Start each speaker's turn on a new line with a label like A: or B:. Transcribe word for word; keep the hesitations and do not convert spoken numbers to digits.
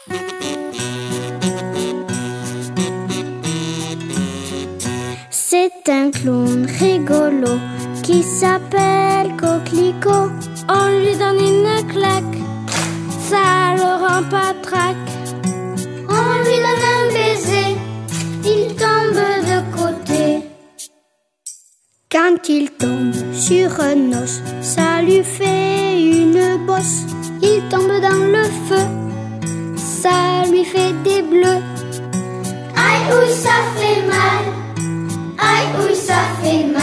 A: C'est un clown rigolo qui s'appelle Coquelicot. On lui donne une claque, ça le rend patraque. On lui donne un baiser, il tombe de côté. Quand il tombe sur un os, ça lui fait une bosse. Il tombe dans le feu, ça lui fait des bleus. Aïe, ouille, ça fait mal. Aïe, ouille, ça fait mal.